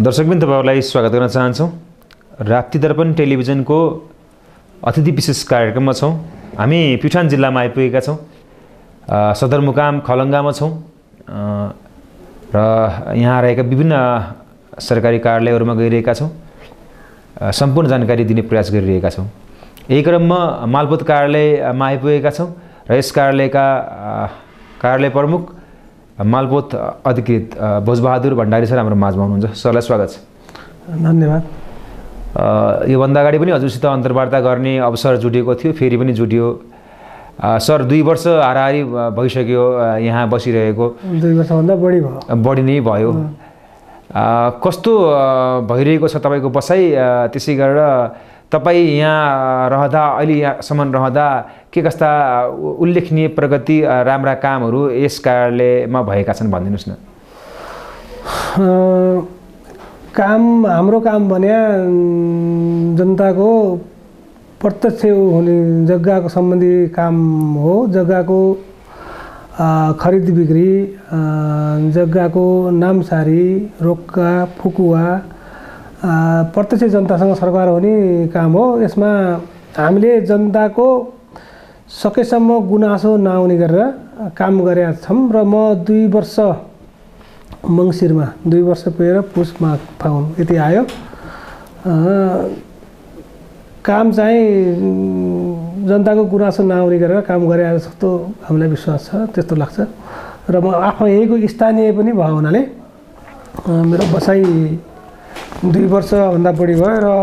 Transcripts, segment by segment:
दर्शकबिन तपाईहरुलाई स्वागत गर्न चाहन्छौं। राप्ती दर्पण टेलिभिजनको अतिथि विशेष कार्यक्रममा छौं। हामी प्युठान जिल्लामा आइपुगेका छौं। सदरमुकाम खलंगामा छौं र यहाँ रहेका विभिन्न सरकारी कार्यालयहरुमा गइरहेका छौं। सम्पूर्ण जानकारी दिने प्रयास गरिरहेका छौं। यही क्रममा मालपोत कार्यालयमा आइपुगेका छौं र यस कार्यालयका कार्यालय प्रमुख मालपोत अधिकृत भोजबहादुर भण्डारी सर हाम्रो माझमा हुनुहुन्छ। सरलाई स्वागत छ। धन्यवाद। यो भन्दा अगाडि पनि हजुरसित अन्तर्वार्ता गर्ने अवसर जुटेको थियो, फेरि पनि जुटियो। सर 2 वर्ष हाराहारी भइसक्यो यहाँ बसिरहेको। 2 वर्षभन्दा बढी नै भयो। कस्तो भइरहेको छ तपाईको बसाइ? त्यसै गरेर तपाई यहाँ रहँदा अहिले यहाँसम्म रहँदा के कस्ता उल्लेखनीय प्रगति राम्रा कामहरू यस कार्यालयमा भएका छन् भनिदिनुस् न। हाम्रो काम भने जनताको प्रत्यक्ष हुने जग्गाको सम्बन्धी काम हो। जग्गाको खरिद बिक्री, जग्गाको नामसारी, रोक्का फुकुवा प्रत्यक्ष जनतासँग सरकार हुने काम हो। यसमा हामीले जनताको सकेसम्म गुनासो नआउने गरेर काम गरेका छौं र म 2 वर्ष मंसिरमा 2 वर्ष पुगेर पुसमा फाउन यति आयो। काम चाहिँ जनताको गुनासो नआउने गरेर काम गरे जस्तो हामीलाई विश्वास छ, त्यस्तो लाग्छ। र म आफै यहीको स्थानीय पनि भयो हुनाले मेरो बसाइ 2 वर्षभन्दा बढी भयो र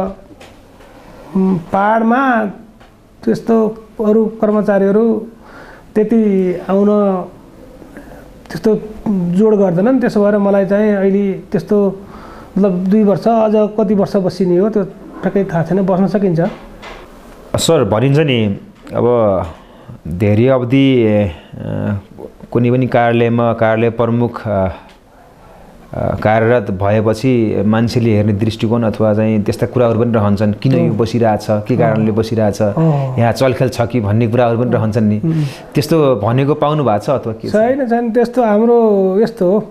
पहाडमा त्यस्तो अरू कर्मचारीहरू त्यति आउन त्यस्तो जोड गर्दैनन्। त्यसो भएर मलाई चाहिँ अहिले त्यस्तो मतलब 2 वर्ष अझ कति वर्ष बसिने हो त्यो ठ्याक्कै थाहा छैन। बस्न सकिन्छ। सर भनिन्छ नि अब धेरै अवधि कुनै पनि कार्यालयमा कार्यालय प्रमुख कार्यरत भएपछि मान्छेले हेर्ने दृष्टिकोण अथवा चाहिँ त्यस्ता कुराहरू पनि रहन्छन्। किन यो बसिरहेछ, के कारणले बसिरहेछ, यहाँ चलखेल छ कि भन्ने कुराहरू पनि रहन्छन् नि। त्यस्तो भनेको पाउनु भएको छ अथवा के? छैन त्यस्तो। हाम्रो यस्तो हो,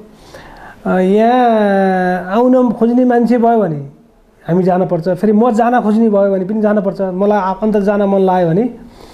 यहाँ आउन खोज्ने मान्छे भयो भने हामी जानुपर्छ। फेरि म जान खोज्ने भयो भने पनि जानुपर्छ। मलाई आफन्त जान मन लाग्यो भने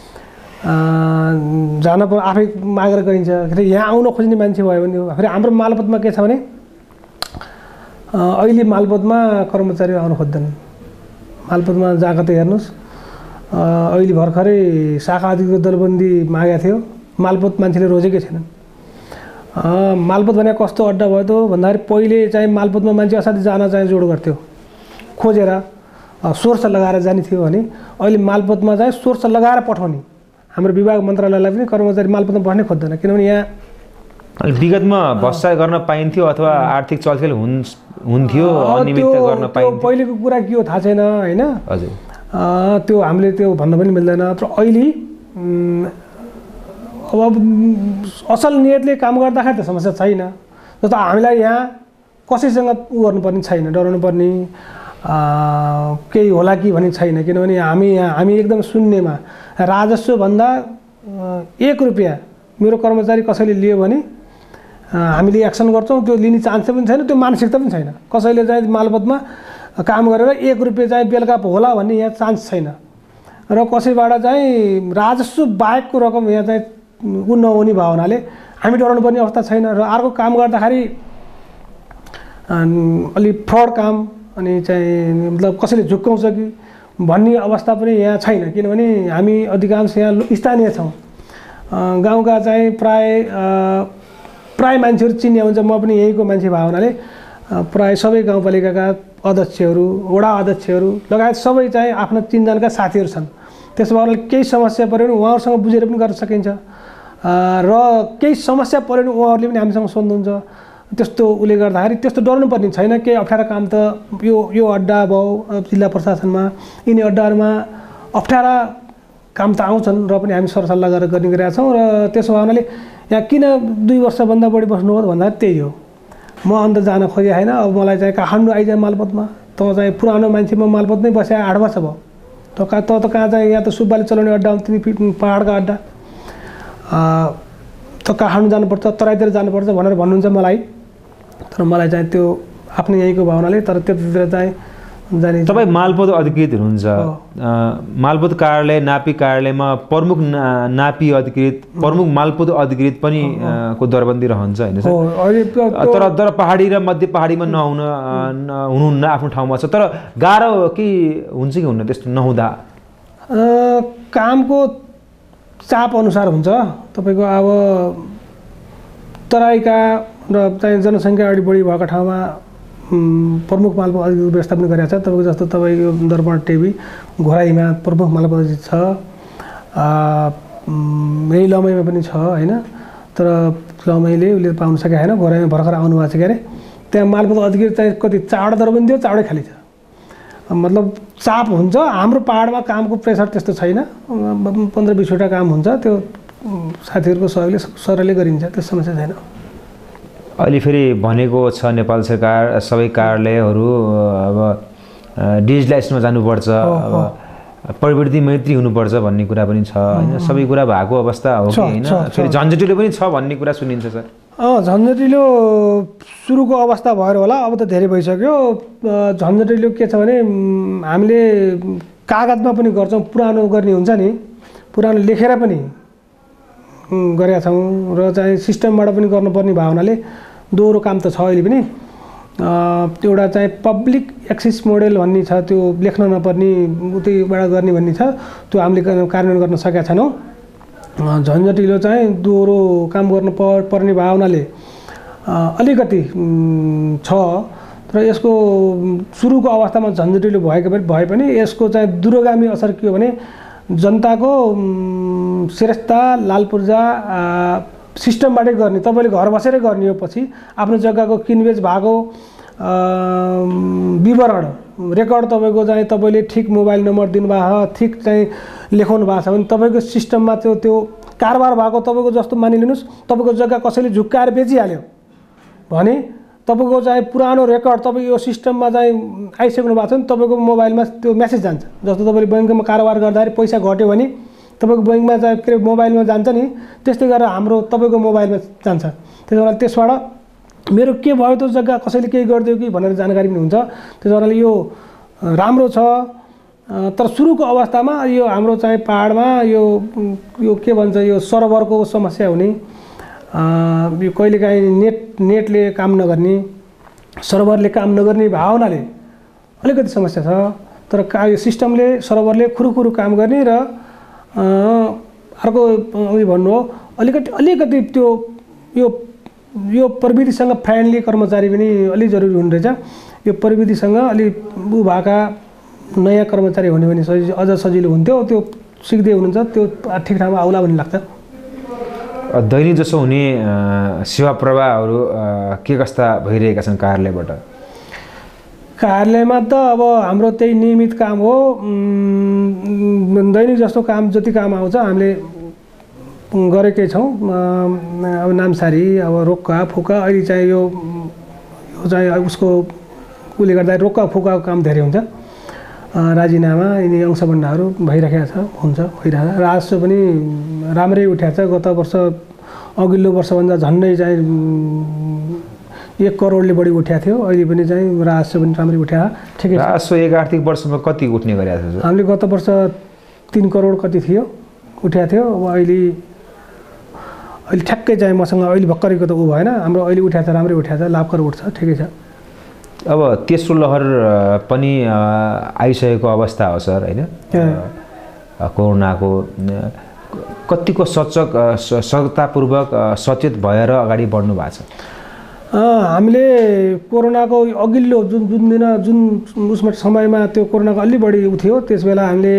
जान आफै मागेर गरिन्छ। फेरि यहाँ आउन खोज्ने मान्छे भयो भने फेरि हाम्रो मालपोतमा के छ भने अहिले मालपोतमा कर्मचारी आउन खोज्दैन। मालपोतमा जाँदा त हेर्नुस्, अहिले भर्खरै शाखा अधिकृत दलबन्दी मागेको थियो। मालपोत मान्छेले रोजेकै छैनन्। मालपोत भने कस्तो अड्डा भयो त भन्दाखेरि पहिले चाहिँ मालपोतमा मान्छे असाध्यै जान चाहिँ जोड गर्थ्यो, खोजेर सोर्स लगाएर जाने थियो भने अहिले मालपोतमा चाहिँ सोर्स लगाएर पठाउने। हाम्रो विभाग मन्त्रालयलाई पनि कर्मचारी मालपोतमा बस्नै खोज्दैन, किनभने यहाँ विगतमा भ्रष्टाचार गर्न पाइन्थ्यो अथवा आर्थिक चलखेल हुन्थ्यो, अनियमितता गर्न पाइन्थ्यो। पहिलेको कुरा के हो थाहा छैन हैन। हजुर त्यो हामीले त्यो भन्न पनि मिल्दैन। तर अहिले अब असल नियतले काम गर्दाखेरि त समस्या छैन। जस्तो हामीलाई यहाँ कसैसँग गर्नुपर्ने छैन, डराउनु पर्ने केही होला कि भन्ने छैन। किनभने हामी एकदम शून्यमा राजस्व भन्दा 1 रुपैयाँ मेरो कर्मचारी कसैले लियो भने हामीले एक्सन गर्छौं। त्यो लिने चान्स पनि छैन, त्यो मानसिकता पनि छैन। कसैले चाहिँ मालपोतमा काम गरेर 1 रुपैयाँ चाहिँ बेलुका होला भन्ने यहाँ चान्स छैन। र कसैबाट चाहिँ राजस्व बाहेकको रकम यहाँ चाहिँ नहुने भयो हुनाले हामी डराउनु पर्ने अवस्था छैन। र अर्को काम गर्दाखेरि अलि फ्रड काम अनि चाहिँ मतलब कसैले झुक्काउँछ कि भन्ने अवस्था पनि यहाँ छैन। किनभने हामी अधिकांश यहाँ स्थानीय छौं। गाउँका चाहिँ प्राय मान्छेहरू चिन्ने हुन्छ। म पनि यहीको मान्छे भयो हुनाले प्राय सबै गाउँपालिकाका अध्यक्षहरू, वडा अध्यक्षहरू लगायत सबै चाहिँ आफ्नो चिनजानका साथीहरू छन्। त्यसो भएर केही समस्या पर्यो भने उहाँहरूसँग बुझेर पनि गर्न सकिन्छ। र केही समस्या पर्यो भने उहाँहरूले पनि हामीसँग सोध्नुहुन्छ। त्यस्तो उले गर्दाखेरि त्यस्तो डराउनु पर्ने छैन। केही अप्ठ्यारो काम त यो अड्डा भयो जिल्ला प्रशासनमा, यिनी अड्डाहरूमा अप्ठ्यारा काम त आउँछन् र पनि हामी सरसल्लाह गरेर गर्ने गरेका छौं। र त्यसो भएनाले यहाँ किन 2 वर्षभन्दा बढी बस्नु हो भन्दा त्यही हो। म अन्त जान खोजे हैन। अब मलाई चाहिँ काठमाडौँ आइजा मालपोतमा। त चाहिँ पुरानो मान्छे म मालपोतमै बसे 8 वर्ष भयो। त कहाँ चाहिँ यहाँ त सुब्बाले चलाउने अड्डा हुन्थ्यो, पहाडका अड्डा। त काठमाडौँ जानुपर्छ, तराईतिर जानुपर्छ भनेर भन्नुहुन्छ मलाई। तर मलाई चाहिँ त्यो आफ्नै यहीँको भयो हुनाले तर त्यतातिर चाहिँ जाने। तपाईँ मालपोत अधिकृत हुनुहुन्छ, मालपोत कार्यालय नापी कार्यालयमा प्रमुख नापी अधिकृत प्रमुख मालपोत अधिकृत पनि को दरबन्दी रहन्छ होइन सर? तर पहाडी र मध्य पहाडीमा हुनुहुन्न आफ्नो ठाउँमा छ, तर गाह्रो कि हुन्छ कि हुन्न त्यस्तो नहुँदा? कामको चाप अनुसार हुन्छ तपाईँको। अब तराईका र चाहिँ जनसङ्ख्या अलि बढी भएका ठाउँमा प्रमुख मालपोत अधिकृत व्यवस्था पनि गरेको छ। तपाईँको जस्तो तपाईँको दर्पण टिभी घोराईमा प्रमुख मालपोत अधिकृत छ, यही लमैमा पनि छ होइन। तर लमैले उसले पाउन सकेको छैन, घोराईमा भर्खर आउनु भएको छ के अरे। त्यहाँ मालपोत अधिकृत चाहिँ कति चारवटा दरबन्दी हो, चारवटै खाली छ। मतलब चाप हुन्छ। हाम्रो पहाडमा कामको प्रेसर त्यस्तो छैन, 15-20वटा काम हुन्छ, त्यो साथीहरूको सहयोगले सरलले गरिन्छ, त्यो समस्या छैन। अहिले फेरि भनेको छ नेपाल सरकार सबै कार्यालयहरू अब डिजिटलाइजमा जानुपर्छ, अब प्रवृत्ति मैत्री हुनुपर्छ भन्ने कुरा पनि छ होइन? सबै कुरा भएको अवस्था हो कि होइन? फेरि झन्झटिलो पनि छ भन्ने कुरा सुनिन्छ सर। झन्झटिलो सुरुको अवस्था भएर होला, अब त धेरै भइसक्यो। झन्झटिलो के छ भने हामीले कागजमा पनि गर्छौँ, पुरानो गर्ने हुन्छ नि, पुरानो लेखेर पनि गरेका छौँ र चाहिँ सिस्टमबाट पनि गर्नुपर्ने भावनाले दोहोरो काम त छ अहिले पनि। एउटा चाहिँ पब्लिक एक्सेस मोडेल भन्ने छ, त्यो लेख्न नपर्ने उतैबाट गर्ने भन्ने छ, त्यो हामीले कार्यान्वयन गर्न सकेका छैनौँ। झन्झटिलो चाहिँ दोहोरो काम गर्नु पर्ने भावनाले अलिकति छ। तर यसको सुरुको अवस्थामा झन्झटिलो भए पनि यसको चाहिँ दूरगामी असर के हो भने जनताको श्रेष्ठता लालपूर्जा सिस्टमबाटै गर्ने, तपाईँले घर बसेरै गर्ने हो। पछि आफ्नो जग्गाको किनबेच भएको विवरण रेकर्ड तपाईँको चाहिँ तपाईँले ठिक मोबाइल नम्बर दिनुभएको, ठिक चाहिँ लेखाउनु भएको छ भने तपाईँको सिस्टममा त्यो कारोबार भएको तपाईँको जस्तो मानिलिनुहोस्, तपाईँको जग्गा कसैले झुक्काएर बेचिहाल्यो भने तपाईँको चाहिँ पुरानो रेकर्ड तपाईँको यो सिस्टममा चाहिँ आइसक्नु भएको छ भने तपाईँको मोबाइलमा त्यो मेसेज जान्छ। जस्तो तपाईँले ब्याङ्कमा कारोबार गर्दाखेरि पैसा घट्यो भने तपाईँको ब्याङ्कमा चाहिँ के अरे मोबाइलमा जान्छ नि, त्यस्तै गरेर हाम्रो तपाईँको मोबाइलमा जान्छ। त्यसो भएर त्यसबाट मेरो के भयो त्यो जग्गा कसैले केही गरिदियो कि भनेर जानकारी पनि हुन्छ। त्यसो कारणले यो राम्रो छ। तर सुरुको अवस्थामा यो हाम्रो चाहिँ पहाडमा यो के भन्छ, यो सर्भरको समस्या हुने, यो कहिलेकाहीँ नेटले काम नगर्ने, सर्भरले काम नगर्ने भावनाले अलिकति समस्या छ। तर यो सिस्टमले सर्भरले खुरुखुरु काम गर्ने र अर्को उयो भन्नु हो अलिकति त्यो यो प्रविधिसँग फ्रेन्डली कर्मचारी पनि अलि जरुरी हुने रहेछ। यो प्रविधिसँग अलि उ भएका नयाँ कर्मचारी हुने भने अझ सजिलो हुन्थ्यो। त्यो सिक्दै हुनुहुन्छ, त्यो ठिक ठाउँमा आउला भन्ने लाग्छ। दैनिक जसो हुने सेवा प्रवाहहरू के कस्ता भइरहेका छन् कार्यालयबाट? कार्यालयमा त अब हाम्रो त्यही नियमित काम हो। दैनिक जस्तो काम जति काम आउँछ हामीले गरेकै छौँ। अब नामसारी, अब रोक्का फुका, अहिले चाहिँ यो चाहिँ उसको उसले गर्दा रोक्का फुकाको काम धेरै हुन्छ। राजीनामा यिनी अंशबन्धाहरू भइरहेको छ, हुन्छ भइरहेको छ। राजस्व पनि राम्रै उठाएको छ। गत वर्ष अघिल्लो वर्षभन्दा झन्डै चाहिँ 1 करोडले बढी उठाएको थियो। अहिले पनि चाहिँ राजस्व पनि राम्रै उठाएको ठिकै छ। राजस्व एक आर्थिक वर्षमा कति उठ्ने गरेको छ? हामीले गत वर्ष 3 करोड कति थियो उठाएको थियो। अब अहिले ठ्याक्कै चाहिँ मसँग अहिले भर्खरैको त ऊ भएन, हाम्रो अहिले उठाएको छ, राम्रै उठाएको छ, लाभकर उठ्छ, ठिकै छ। अब तेस्रो लहर पनि आइसकेको अवस्था हो सर होइन? कोरोनाको कतिको सतर्कतापूर्वक सचेत भएर अगाडि बढ्नु भएको छ? हामीले कोरोनाको अघिल्लो जुन उसमा समयमा त्यो कोरोनाको अलि बढी थियो, त्यस बेला हामीले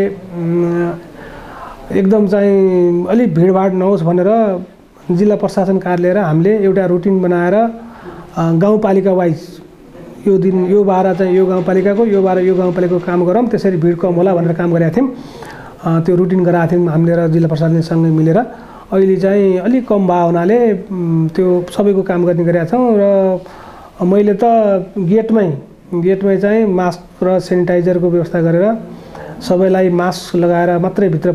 एकदम चाहिँ अलि भिडभाड नहोस् भनेर जिल्ला प्रशासन कार्यालय र हामीले एउटा रुटिन बनाएर गाउँपालिका वाइज यो दिन यो बार चाहिँ यो गाउँपालिकाको, यो बार यो गाउँपालिकाको काम गरौँ, त्यसरी भिड कम होला भनेर काम गरेका थियौँ। त्यो रुटिन गराएको थियौँ हामीले र जिल्ला प्रशासनसँगै मिलेर। अहिले चाहिँ अलिक कम भयो हुनाले त्यो सबैको काम गर्ने गरेका छौँ। र मैले त गेटमै चाहिँ मास्क र सेनिटाइजरको व्यवस्था गरेर सबैलाई मास्क लगाएर मात्रै भित्र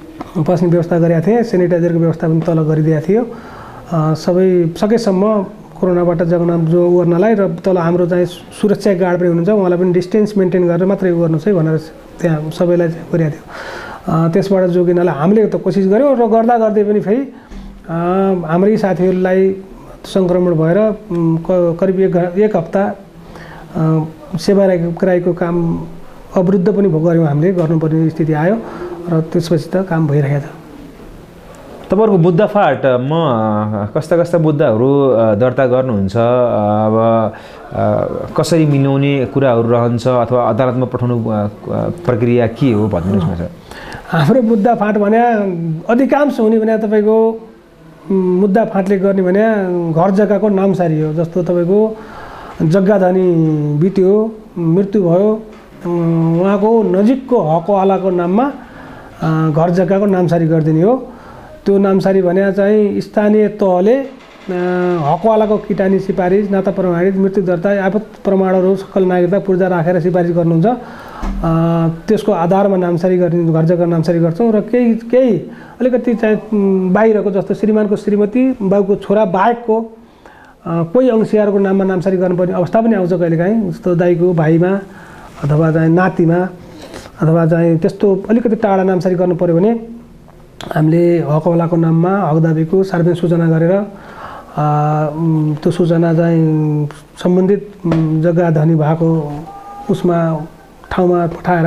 पस्ने व्यवस्था गरेका थिएँ। सेनिटाइजरको व्यवस्था पनि तल गरिदिएको थियो। सबै सकेसम्म कोरोनाबाट जोगाउन गर्नलाई र तल हाम्रो चाहिँ सुरक्षा गार्ड पनि हुनुहुन्छ उहाँलाई पनि डिस्टेन्स मेन्टेन गरेर मात्रै गर्नुहोस् है भनेर त्यहाँ सबैलाई गरिएको थियो। त्यसबाट जोगिनलाई हामीले त कोसिस गऱ्यौँ र गर्दा गर्दै पनि फेरि हाम्रै साथीहरूलाई सङ्क्रमण भएर करिब एक हप्ता सेवाग्राहीको काम अवरुद्ध पनि गऱ्यौँ हामीले गर्नुपर्ने स्थिति आयो र त्यसपछि त काम भइरहेको छ। तपाईँहरूको मुद्दा फाँटमा कस्ता कस्ता मुद्दाहरू दर्ता गर्नुहुन्छ अब कसरी मिलाउने कुराहरू रहन्छ अथवा अदालतमा पठाउनु प्रक्रिया के हो भनिदिनुहोस् न सर। हाम्रो मुद्दा फाँट भने अधिकांश हुने भने तपाईँको मुद्दा फाँटले गर्ने भने घर जग्गाको नामसारी हो। जस्तो तपाईँको जग्गाधनी बित्यो मृत्यु भयो उहाँको नजिकको हकवालाको नाममा घर जग्गाको नामसारी गरिदिने हो। त्यो नामसारी भने चाहिँ स्थानीय तहले हकवालाको किटानी सिफारिस नाता प्रमाणित मृत्यु दर्ता आपत प्रमाणहरू सकल नागरिकता पूर्जा राखेर सिफारिस गर्नुहुन्छ। त्यसको आधारमा नामसारी गर्ने घर जग्गा नामसारी गर्छौँ र केही अलिकति चाहिँ बाहिरको जस्तो श्रीमानको श्रीमती बाबुको छोरा बाहेकको कोही अंशियारको नाममा नामसारी गर्नुपर्ने अवस्था पनि आउँछ कहिलेकाहीँ। जस्तो दाइको भाइमा अथवा चाहिँ नातिमा अथवा चाहिँ त्यस्तो अलिकति टाढा नामसारी गर्नु पऱ्यो भने हामीले हकवालाको नाममा हकदाबीको सार्वजनिक सूचना गरेर त्यो सूचना चाहिँ सम्बन्धित जग्गा धनी भएको उसमा ठाउँमा पठाएर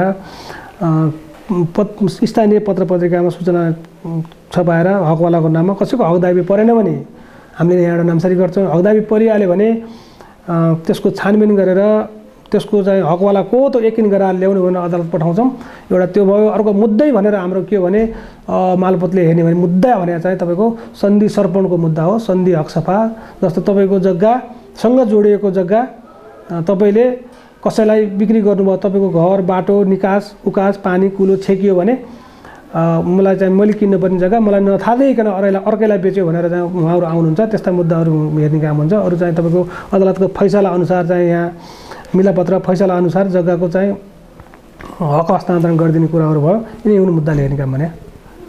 स्थानीय पत्र पत्रिकामा सूचना छपाएर हकवालाको नाममा कसैको हकदाबी परेन भने हामीले यहाँबाट नामसारी गर्छौँ। हकदाबी परिहाल्यो भने त्यसको छानबिन गरेर त्यसको चाहिँ हकवाला को त यकिन गराएर ल्याउनु भनेर अदालत पठाउँछौँ। एउटा त्यो भयो। अर्को मुद्दै भनेर हाम्रो के हो भने मालपोतले हेर्ने भने मुद्दा भने चाहिँ तपाईँको सन्धि सर्पणको मुद्दा हो। सन्धि हकसफा जस्तो तपाईँको जग्गासँग जोडिएको जग्गा तपाईँले कसैलाई बिक्री गर्नुभयो तपाईँको घर बाटो निकास उकास पानी कुलो छेकियो भने मलाई चाहिँ मैले किन्नुपर्ने जग्गा मलाई नथाहैकन अर्कैलाई बेच्यो भनेर चाहिँ उहाँहरू आउनुहुन्छ। त्यस्ता मुद्दाहरू हेर्ने काम हुन्छ। अरू चाहिँ तपाईँको अदालतको फैसला अनुसार चाहिँ यहाँ मिलापत्र फैसला अनुसार जग्गाको चाहिँ हक हस्तान्तरण गरिदिने कुराहरू भयो। यिनी हुनु मुद्दाले हेर्ने काम भने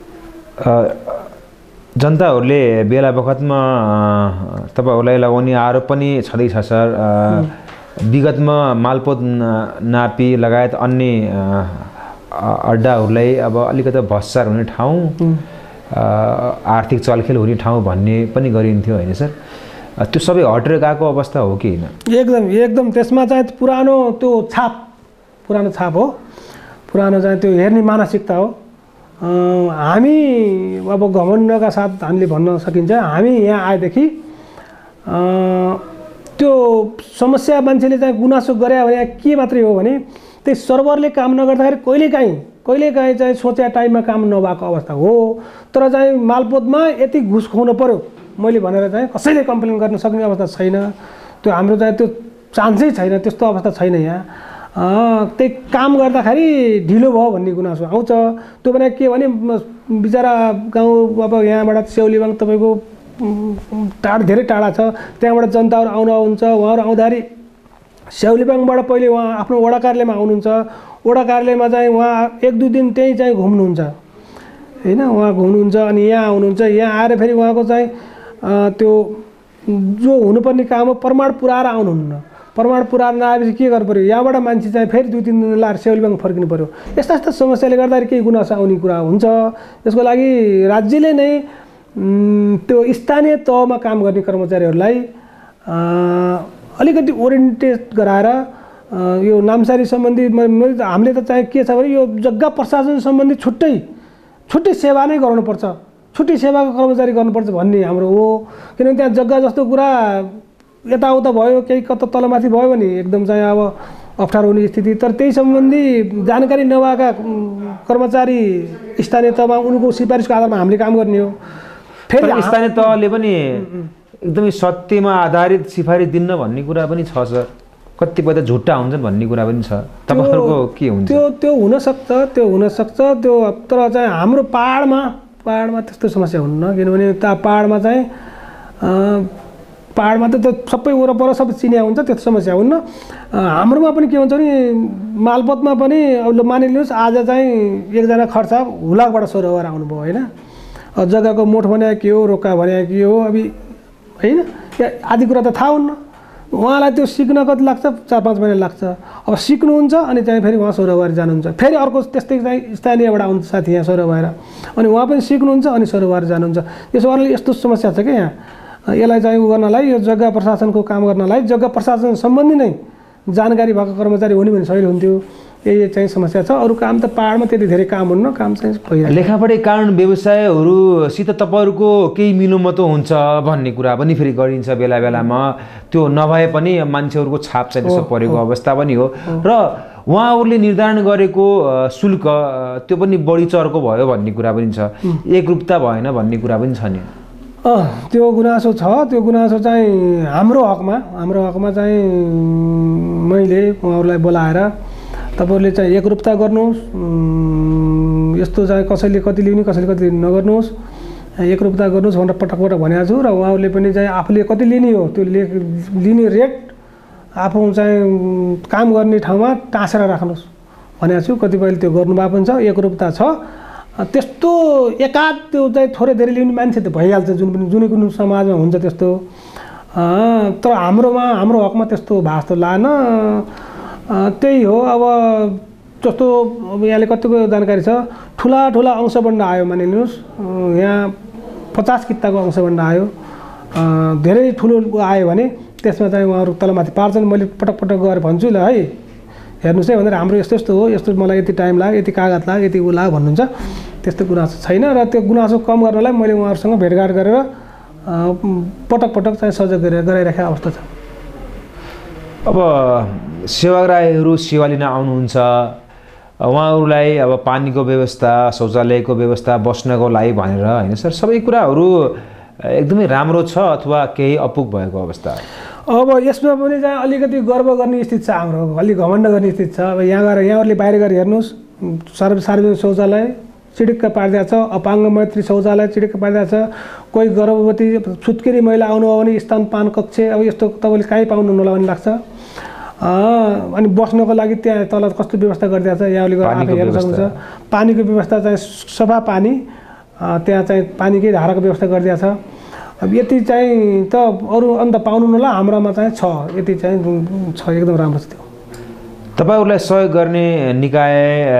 जनताहरूले बेला बखतमा तपाईँहरूलाई लगाउने आरोप पनि छँदैछ सर। विगतमा मालपोत नापी लगायत अन्य अड्डाहरूलाई अब अलिकति भ्रष्टाचार हुने ठाउँ आर्थिक चलखेल हुने ठाउँ भन्ने पनि गरिन्थ्यो होइन सर। त्यो सबै हटेर गएको अवस्था हो कि होइन? एकदम त्यसमा चाहिँ पुरानो छाप हो। पुरानो चाहिँ त्यो हेर्ने मानसिकता हो। हामी अब घमण्डका साथ हामीले भन्न सकिन्छ हामी यहाँ आएदेखि त्यो समस्या मान्छेले चाहिँ गुनासो गरे भने के मात्रै हो भने त्यही सर्भरले काम नगर्दाखेरि कहिलेकाहीँ चाहिँ सोचे टाइममा काम नभएको अवस्था हो। तर चाहिँ मालपोतमा यति घुस खुवाउनु पर्यो मैले भनेर चाहिँ कसैले कम्प्लेन गर्न सक्ने अवस्था छैन। त्यो हाम्रो चाहिँ त्यो चान्सै छैन। त्यस्तो अवस्था छैन यहाँ। त्यही काम गर्दाखेरि ढिलो भयो भन्ने गुनासो आउँछ। त्यो भने के भने बिचरा गाउँ अब यहाँबाट सेउलीबाङ तपाईँको धेरै टाढा छ। त्यहाँबाट जनताहरू आउनुहुन्छ। उहाँहरू आउँदाखेरि सेउलीबाङबाट पहिले उहाँ आफ्नो वडा कार्यालयमा आउनुहुन्छ। वडा कार्यालयमा चाहिँ उहाँ 1-2 दिन त्यहीँ चाहिँ घुम्नुहुन्छ होइन। उहाँ घुम्नुहुन्छ अनि यहाँ आउनुहुन्छ। यहाँ आएर फेरि उहाँको चाहिँ त्यो जो हुनुपर्ने काम हो प्रमाण पुऱ्याएर आउनुहुन्न। प्रमाण पुऱ्याएर नआएपछि के गर्नु पऱ्यो यहाँबाट मान्छे चाहिँ फेरि 2-3 दिन लाएर सेउलीबाङ फर्किनु पऱ्यो। यस्ता समस्याले गर्दाखेरि केही गुनासो आउने कुरा हुन्छ। यसको लागि राज्यले नै त्यो स्थानीय तहमा काम गर्ने कर्मचारीहरूलाई अलिकति ओरिएन्टेड गराएर यो नामसारी सम्बन्धी हामीले त चाहिँ के छ भने यो जग्गा प्रशासन सम्बन्धी छुट्टै सेवा नै गराउनुपर्छ। छुट्टै सेवाको कर्मचारी गर्नुपर्छ भन्ने हाम्रो हो। किनभने त्यहाँ जग्गा जस्तो कुरा यताउता भयो केही कता तलमाथि भयो भने एकदम चाहिँ अब अप्ठ्यारो हुने स्थिति। तर त्यही सम्बन्धी जानकारी नभएका कर्मचारी स्थानीय तहमा उनको सिफारिसको आधारमा हामीले काम गर्ने हो। फेरि स्थानीय तहले पनि एकदमै सत्यमा आधारित सिफारिस दिन्न भन्ने कुरा पनि छ सर। कतिपय त झुट्टा हुन्छन् भन्ने कुरा पनि छ। तपाईँहरूको के हुन्छ? त्यो हुनसक्छ त्यो तर चाहिँ हाम्रो पाहाडमा त्यस्तो समस्या हुन्न। किनभने पाहाडमा चाहिँ पाहाडमा त सबै वरपर सबै चिनिया हुन्छ त्यस्तो समस्या हुन्न। हाम्रोमा पनि के हुन्छ भने मालपोतमा पनि अब मानिलिनुहोस् आज चाहिँ एकजना खर्चा हुलाकबाट सोह्र भएर आउनुभयो होइन। जग्गाको मोठ भने के हो रोक्का भने के हो अब होइन, आदि कुरा त थाहा हुन्न। उहाँलाई त्यो सिक्न कति लाग्छ, 4-5 महिना लाग्छ। अब सिक्नुहुन्छ अनि चाहिँ फेरि उहाँ सौरा भएर जानुहुन्छ, फेरि अर्को त्यस्तै चाहिँ स्थानीयबाट आउनुहुन्छ साथी यहाँ सौरा भएर, अनि उहाँ पनि सिक्नुहुन्छ अनि सौरा भएर जानुहुन्छ। त्यसो कारणले यस्तो समस्या छ क्या यहाँ। यसलाई चाहिँ उ गर्नलाई, यो जग्गा प्रशासनको काम गर्नलाई जग्गा प्रशासन सम्बन्धी नै जानकारी भएको कर्मचारी हुने भने सही हुन्थ्यो। यही चाहिँ समस्या छ। अरू काम त पाहाडमा त्यति धेरै काम हुन्न, काम चाहिँ भइरहेको। लेखापढी कानुन व्यवसायहरूसित तपाईँहरूको केही मिलोमतो हुन्छ भन्ने कुरा पनि फेरि गरिन्छ बेला बेलामा, त्यो नभए पनि मान्छेहरूको छाप चाहिँ त्यसो परेको अवस्था पनि हो। र उहाँहरूले निर्धारण गरेको शुल्क त्यो पनि बढी चर्को भयो भन्ने कुरा पनि छ, एकरूपता भएन भन्ने कुरा पनि छ नि। त्यो गुनासो छ। त्यो गुनासो चाहिँ हाम्रो हकमा चाहिँ मैले उहाँहरूलाई बोलाएर तपाईँहरूले चाहिँ एकरूपता गर्नुहोस्, यस्तो चाहिँ कसैले कति लिने कसैले कति नगर्नुहोस्, एकरूपता गर्नुहोस् भनेर पटक भनेको छु। र उहाँहरूले पनि चाहिँ आफूले कति लिने हो त्यो लिने रेट आफू चाहिँ काम गर्ने ठाउँमा टाँसेर राख्नुहोस् भनेको छु। कतिपयले त्यो गर्नुभएको पनि छ, एकरूपता छ। त्यस्तो एकाध त्यो चाहिँ थोरै धेरै लिने मान्छे त भइहाल्छ, जुनै कुनै समाजमा हुन्छ त्यस्तो। तर हाम्रो हकमा त्यस्तो भएको जस्तो लागेन। त्यही हो। अब जस्तो अब यहाँले कतिको जानकारी छ, ठुला अंशबन्ड आयो मानिलिनुहोस्, यहाँ 50 किताको अंशबन्ड आयो, धेरै ठुलो आयो भने त्यसमा चाहिँ उहाँहरू तलमाथि पार्छन्। मैले पटक गएर भन्छु ल है हेर्नुहोस् है भनेर, हाम्रो यस्तो हो, यस्तो मलाई यति टाइम लाग्यो, यति कागज लाग्यो, यति उ लाग्यो भन्नुहुन्छ। त्यस्तो गुनासो छैन। र त्यो गुनासो कम गर्नलाई मैले उहाँहरूसँग भेटघाट गरेर पटक चाहिँ सहयोग गराइराखेको अवस्था छ। अब सेवाग्राहीहरू सेवा लिन आउनुहुन्छ, उहाँहरूलाई अब पानीको व्यवस्था, शौचालयको व्यवस्था, बस्नको लागि भनेर होइन सर, सबै कुराहरू एकदमै राम्रो छ अथवा केही अपुग भएको अवस्था? अब यसमा पनि चाहिँ अलिकति गर्व गर्ने स्थिति छ हाम्रो, अलि घमण्ड गर्ने स्थिति छ। अब यहाँ गएर यहाँहरूले बाहिर गएर हेर्नुहोस्, सार्वजनिक शौचालय चिडिक्क पारिदिएको छ, अपाङ्ग मैत्री शौचालय चिडिक्क पारिदिएको छ। कोही गर्भवती सुत्केरी महिला आउनुभयो भने स्तनपान कक्ष, अब यस्तो तपाईँले कहीँ पाउनु होला भन्ने लाग्छ। अनि बस्नको लागि त्यहाँ तल कस्तो व्यवस्था गरिदिएको छ, यहाँले गएर आफै हेर्न सक्नुहुन्छ। पानीको व्यवस्था चाहिँ सफा पानी, त्यहाँ चाहिँ पानीकै धाराको व्यवस्था गरिदिएको छ। अब यति चाहिँ त अरू अन्त पाउनु नहोला, हाम्रोमा चाहिँ छ, यति चाहिँ छ, एकदम राम्रो छ। त्यो तपाईँहरूलाई सहयोग गर्ने निकाय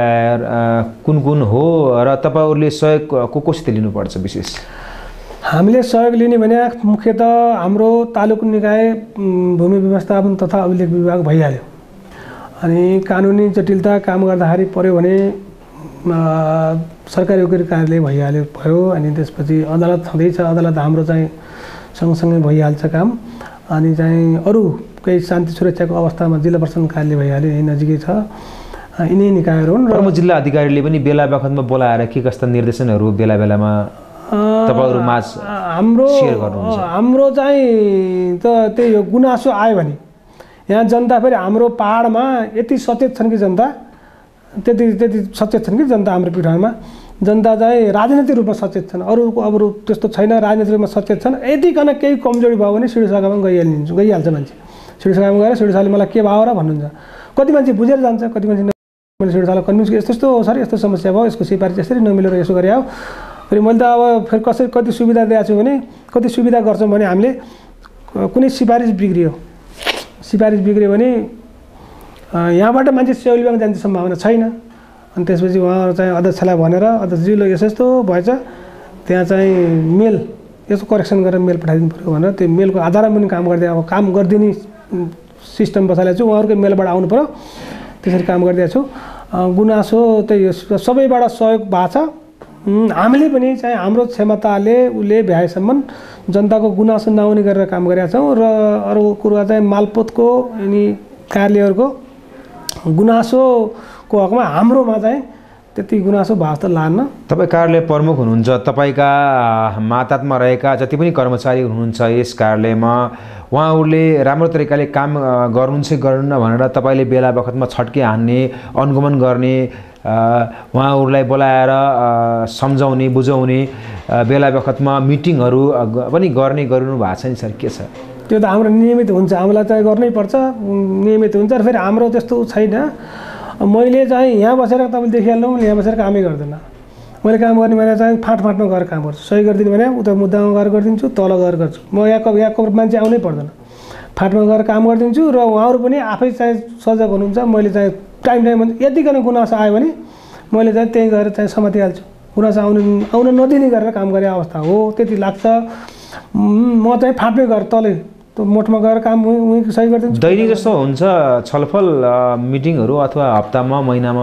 कुन हो र तपाईँहरूले सहयोग कोसित लिनुपर्छ? विशेष हामीले सहयोग लिने भने मुख्यतः हाम्रो तालुक निकाय भूमि व्यवस्थापन तथा अभिलेख विभाग भइहाल्यो। अनि कानुनी जटिलता काम गर्दाखेरि पर्यो भने सरकारी वकिल कार्यालय भयो। अनि त्यसपछि अदालत छँदैछ, अदालत हाम्रो चाहिँ सँगसँगै भइहाल्छ काम। अनि चाहिँ अरू केही शान्ति सुरक्षाको अवस्थामा जिल्ला प्रशासन कार्यालय भइहाल्यो, यही नजिकै छ। यिनै निकायहरू हुन्। प्रमुख जिल्ला अधिकारीले पनि बेला बखतमा बोलाएर के कस्ता निर्देशनहरू बेला बेलामा तपाईँहरू माझ सेयर गर्नुहुन्छ? हाम्रो चाहिँ त त्यही हो, गुनासो आयो भने यहाँ जनता फेरि हाम्रो पाहाडमा यति सचेत छन् कि जनता, त्यति सचेत छन् कि जनता हाम्रो प्युठानमा। जनता चाहिँ राजनीतिक रूपमा सचेत छन्, अरू त्यस्तो छैन, राजनीतिक रूपमा सचेत छन्। यतिकन केही कमजोरी भयो भने सिडिओ गइहाल्छ मान्छे। सिडिओ गएर सिडिओले मलाई के भयो र भन्नुहुन्छ। कति मान्छे बुझेर जान्छ, कति मान्छे सिडिओलाई कन्भिन्स यस्तो हो सर, यस्तो समस्या भयो, यसको सिफारिस यसरी नमिलेर यसो गरे आऊ। फेरि मैले त अब फेरि कसरी कति सुविधा दिएको छु भने, कति सुविधा गर्छौँ भने हामीले कुनै सिफारिस बिग्रियो भने यहाँबाट मान्छे सिविल ब्याङ्क जाने सम्भावना छैन। अनि त्यसपछि उहाँहरू चाहिँ अध्यक्षलाई भनेर, अध्यक्षजीले यस्तो भएछ, त्यहाँ चाहिँ मेल यसो करेक्सन गरेर मेल पठाइदिनु पऱ्यो भनेर त्यो मेलको आधारमा पनि काम गरिदिए। अब काम गरिदिने सिस्टम बसालेको छु, उहाँहरूकै मेलबाट आउनु पऱ्यो, त्यसरी काम गरिदिएको छु। गुनासो त्यही सबैबाट सहयोग भएको छ। हामीले पनि चाहिँ हाम्रो क्षमताले उसले भ्याएसम्म जनताको गुनासो नआउने गरेर काम गरेका छौँ। र अरू कुरा चाहिँ मालपोतको अनि कार्यालयहरूको गुनासोको हकमा हाम्रोमा चाहिँ त्यति गुनासो भएको जस्तो लाग्न। तपाईँ कार्यालय प्रमुख हुनुहुन्छ, तपाईँका मातहतमा रहेका जति पनि कर्मचारी हुनुहुन्छ यस कार्यालयमा, उहाँहरूले राम्रो तरिकाले काम गर्नुहुन्छ गर्नुहुन्न भनेर तपाईँले बेला बखतमा छड्के हान्ने, अनुगमन गर्ने, उहाँहरूलाई बोलाएर सम्झाउने, बुझाउने, बेला बखतमा मिटिङहरू पनि गर्नु भएको छ नि सर, के छ? त्यो त हाम्रो नियमित हुन्छ, हामीलाई चाहिँ गर्नै पर्छ, नियमित हुन्छ। र फेरि हाम्रो त्यस्तो छैन, मैले चाहिँ यहाँ बसेर तपाईँले देखिहाल्नु, यहाँ बसेर कामै गर्दैन। मैले काम गर्ने भने चाहिँ फाँटमा गएर काम गर्छु, सही गरिदिनु भने उता मुद्दामा गएर गरिदिन्छु, तल गएर गर्छु। म यहाँको मान्छे आउनै पर्दैन, फाँटमा गएर काम गरिदिन्छु र उहाँहरू पनि आफै चाहिँ सजग हुनुहुन्छ। मैले चाहिँ टाइम यतिकन गुनासो आयो भने मैले चाहिँ त्यहीँ गएर चाहिँ समातिहाल्छु। गुनासो आउन नदिने गरेर काम गरे अवस्था हो, त्यति लाग्छ। म चाहिँ फाँटमै गएर तलै मोठमा गएर काम उहीँ सही गरिदिन्छु। दैनिक जस्तो हुन्छ छलफल मिटिङहरू अथवा हप्तामा महिनामा?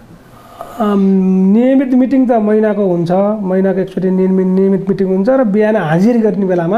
नियमित मिटिङ त महिनाको हुन्छ, महिनाको एकचोटि नियमित मिटिङ हुन्छ र बिहान हाजिर गर्ने बेलामा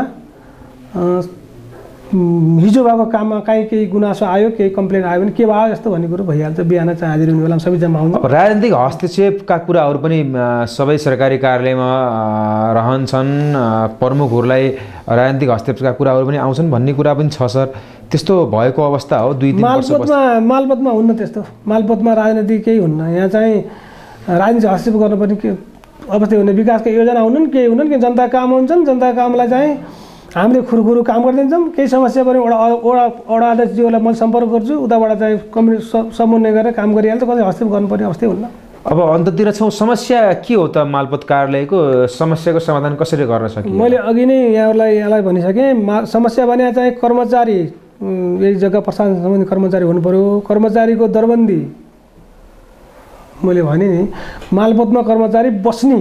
हिजो भएको काममा केही गुनासो आयो, केही कम्प्लेन आयो भने के भयो यस्तो भन्ने कुरो भइहाल्छ। बिहान चाहिँ हाजिर हुने बेलामा सबै जम्मा आउँछ। राजनीतिक हस्तक्षेपका कुराहरू पनि सबै सरकारी कार्यालयमा रहन्छन्, प्रमुखहरूलाई राजनीतिक हस्तक्षेपका कुराहरू पनि आउँछन् भन्ने कुरा पनि छ सर। त्यस्तो भएको अवस्था हो 2-3 वर्ष? मालपोतमा हुन्न त्यस्तो, मालपोतमा राजनीति केही हुन्न। यहाँ चाहिँ राजनीतिक हस्तक्षेप गर्नुपर्ने के अवस्था हुने, विकासका योजना हुनन् केही हुनन् कि जनता काम हुन्छन्, जनता कामलाई चाहिँ हामीले खुरखुरु काम गरिदिन्छौँ। केही समस्या पऱ्यो वडा अध्यक्षज्यूलाई म सम्पर्क गर्छु, उताबाट चाहिँ समन्वय गरेर काम गरिहाल्छ। कतै हस्तक्षेप गर्नुपर्ने अवस्था हुन्न। अब अन्ततिर छौँ, समस्या के हो त? मालपोत कार्यालयको समस्याको समाधान कसरी गर्न सकिन्छ? मैले अघि नै यहाँलाई भनिसकेँ, समस्या भने चाहिँ कर्मचारी, यही जग्गा प्रशासन सम्बन्धी कर्मचारी हुनु पऱ्यो। कर्मचारीको दरबन्दी मैले भने नि, मालपोतमा कर्मचारी बस्ने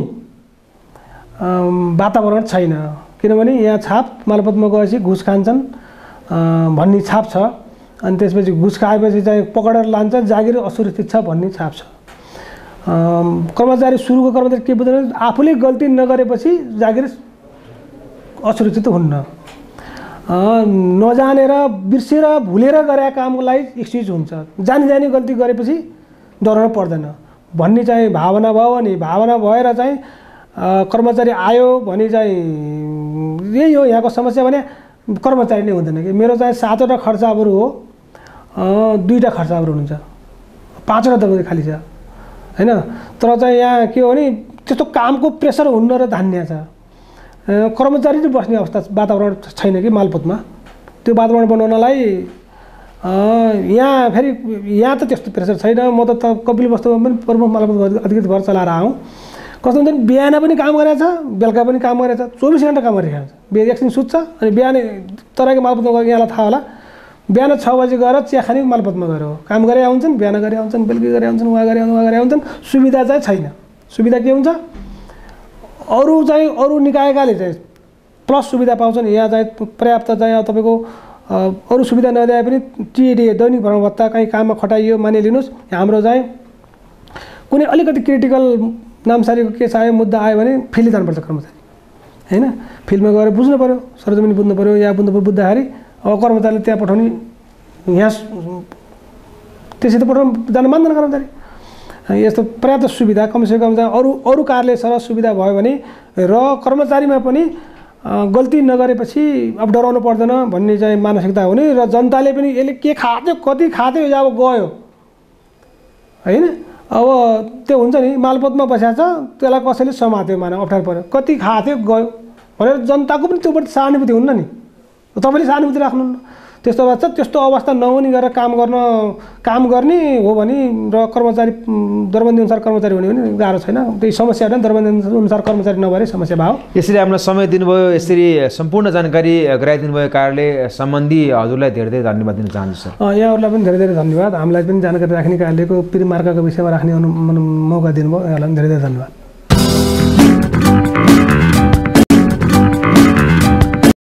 वातावरण छैन। किनभने यहाँ छाप मालपोतमा गएपछि घुस खान्छन् भन्ने छाप छ, अनि त्यसपछि घुस खाएपछि चाहिँ पकडेर लान्छ, जागिर असुरक्षित छ भन्ने छाप छ। कर्मचारी सुरुको कर्मचारी के बुझ्दैन, आफूले गल्ती नगरेपछि जागिर असुरक्षित हुन्न। नजानेर बिर्सेर भुलेर गरेका कामको लागि एक्सक्युज हुन्छ। जानी गल्ती गरेपछि डराउनु पर्दैन भन्ने चाहिँ भावना भयो भने, भावना भएर चाहिँ कर्मचारी आयो भने चाहिँ यही हो यहाँको समस्या। भने कर्मचारी नै हुँदैन कि मेरो चाहिँ 7वटा खर्चाहरू हो, 2टा खर्चाहरू हुनुहुन्छ, 5वटा त खाली छ हैन। तर चाहिँ यहाँ के हो भने त्यस्तो कामको प्रेसर हुन्न र धान्य छ। कर्मचारी चाहिँ बस्ने अवस्था वातावरण छैन कि मालपोतमा। त्यो वातावरण बनाउनलाई यहाँ त त्यस्तो प्रेसर छैन। म त कपिलवस्तुमा पनि प्रमुख मालपोत अधिकृत भएर चलाएर आउँ। कस्तो हुन्छ भने बिहान पनि काम गरेछ, बेलुका पनि काम गरेछ, 24 घन्टा काम गरिरहेको छ। एकछिन सुत्छ अनि बिहान तराईको मालपोतमा गएर यहाँलाई थाहा होला, बिहान 6 बजी गएर चिया खाने मालपोतमा गएर हो काम गरे आउँछन्, बिहान गरे आउँछन्, बेलुकी गरे आउँछन्, उहाँ गरे आउँछन्। सुविधा चाहिँ छैन। सुविधा के हुन्छ, अरू निकायकाले चाहिँ प्लस सुविधा पाउँछन्। यहाँ चाहिँ पर्याप्त चाहिँ तपाईँको अरू सुविधा नदिए पनि टिएडी दैनिक भ्रमण भत्ता कहीँ काममा खटाइयो मानिलिनुहोस्। हाम्रो चाहिँ कुनै अलिकति क्रिटिकल नामसारीको केस आयो, मुद्दा आयो भने फिल्ड जानुपर्छ कर्मचारी हैन। फिल्डमा गएर बुझ्नु पऱ्यो, सरजमिन बुझ्नु पऱ्यो, यहाँ बुझ्दाखेरि अब कर्मचारीले त्यहाँ पठाउने, यहाँ त्यसै त पठाउनु जान मान्दैन कर्मचारी। यस्तो पर्याप्त सुविधा कमसेकम चाहिँ अरू कार्यालय सर सुविधा भयो भने र कर्मचारीमा पनि गल्ती नगरेपछि अब डराउनु पर्दैन भन्ने चाहिँ मानसिकता हुने र जनताले पनि यसले के खाथ्यो कति खाथ्यो अब गयो हैन। अब त्यो हुन्छ नि, मालपोतमा बसेको छ, त्यसलाई कसैले समात्यो, माने अप्ठ्यारो पर्यो, कति खाथ्यो गयो भनेर जनताको पनि त्योबाट सहानुभूति हुन्न नि। तपाईँले सहानुभूति राख्नुहुन्न। त्यस्तो अवस्था त्यस्तो अवस्था नहुने गरेर काम गर्ने हो भने र कर्मचारी दरबन्दी अनुसार कर्मचारी हुने भने गाह्रो छैन। त्यही समस्या होइन, दरबन्दी अनुसार कर्मचारी नभए समस्या भयो। यसरी हामीलाई समय दिनुभयो, यसरी सम्पूर्ण जानकारी गराइदिनु भयो कार्यालय सम्बन्धी, हजुरलाई धेरै धेरै धन्यवाद दिन चाहन्छु सर। यहाँहरूलाई पनि धेरै धेरै धन्यवाद। हामीलाई पनि जानकारी राख्ने कार्यालयको पिरमार्काको विषयमा राख्ने मौका दिनुभयो, यहाँलाई पनि धेरै धेरै धन्यवाद।